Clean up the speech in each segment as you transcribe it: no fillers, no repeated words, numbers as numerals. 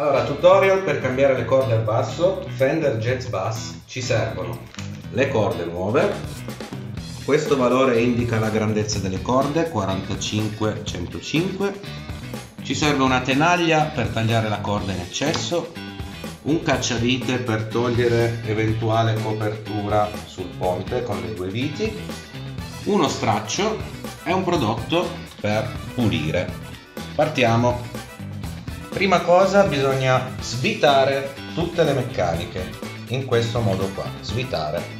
Allora, tutorial per cambiare le corde al basso Fender Jazz Bass. Ci servono le corde nuove. Questo valore indica la grandezza delle corde, 45-105. Ci serve una tenaglia per tagliare la corda in eccesso, un cacciavite per togliere eventuale copertura sul ponte con le due viti, uno straccio e un prodotto per pulire. Partiamo. Prima cosa bisogna svitare tutte le meccaniche in questo modo qua, svitare.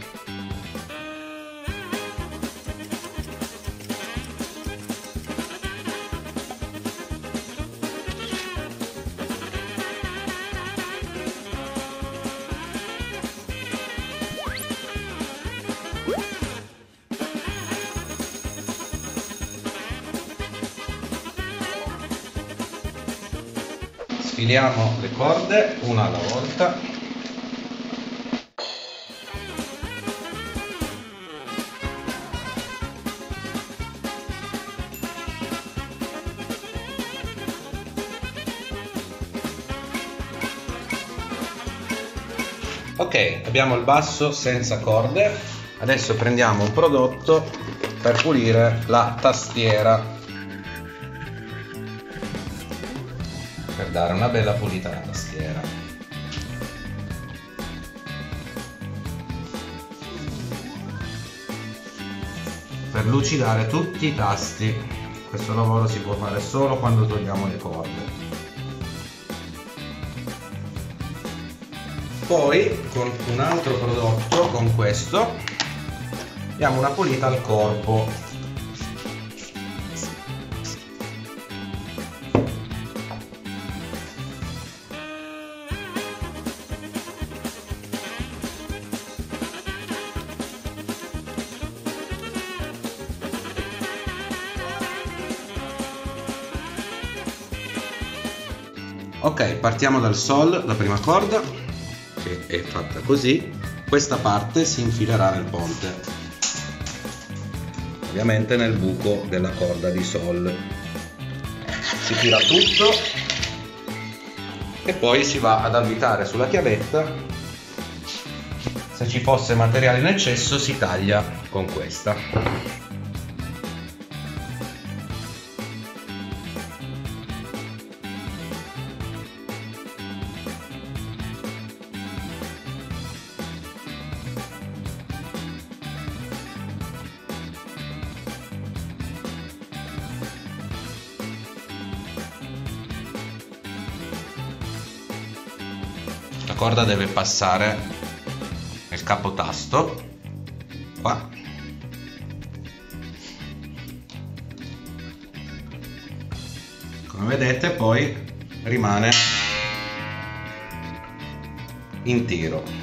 Sfiliamo le corde una alla volta. Ok, abbiamo il basso senza corde. Adesso prendiamo un prodotto per pulire la tastiera, per dare una bella pulita alla tastiera. Per lucidare tutti i tasti. Questo lavoro si può fare solo quando togliamo le corde. Poi con un altro prodotto, con questo, diamo una pulita al corpo. Ok, partiamo dal Sol, la prima corda, che è fatta così. Questa parte si infilerà nel ponte, ovviamente nel buco della corda di Sol. Si tira tutto e poi si va ad avvitare sulla chiavetta. Se ci fosse materiale in eccesso si taglia con questa. La corda deve passare nel capotasto, qua. Come vedete poi rimane in tiro.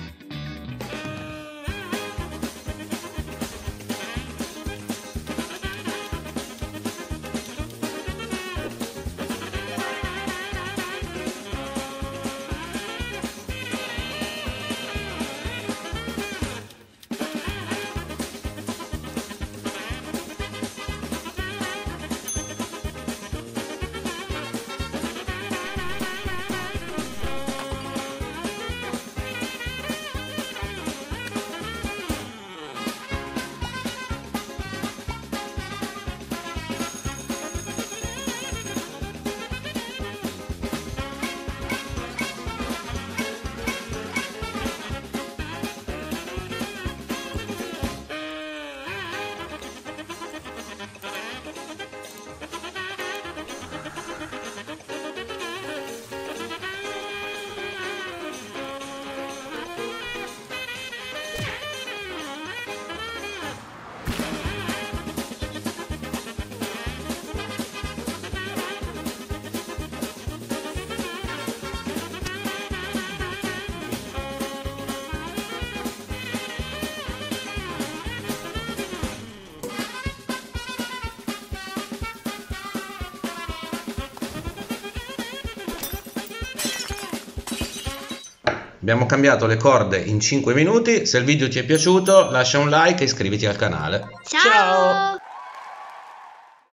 Abbiamo cambiato le corde in 5 minuti. Se il video ti è piaciuto lascia un like e iscriviti al canale. Ciao!